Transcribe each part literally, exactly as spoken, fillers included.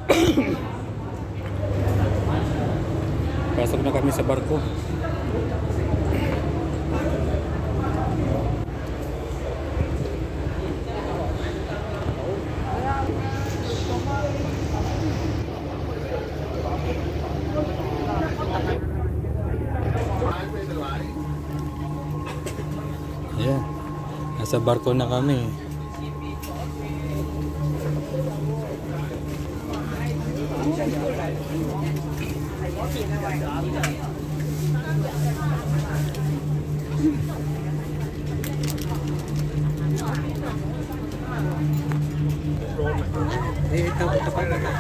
Pasok na kami sa barko. Ayan, nasa barko na kami. Eh, ito, ito pa ito.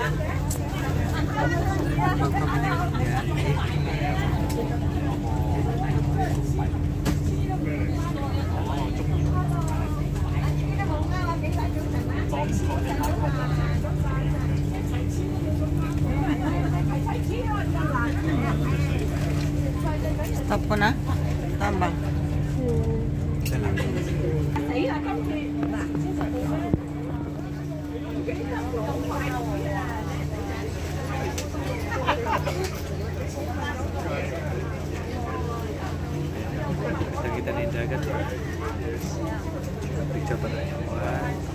Stop ko na? Tama. Kita na yung dagat. Picture pa tayo.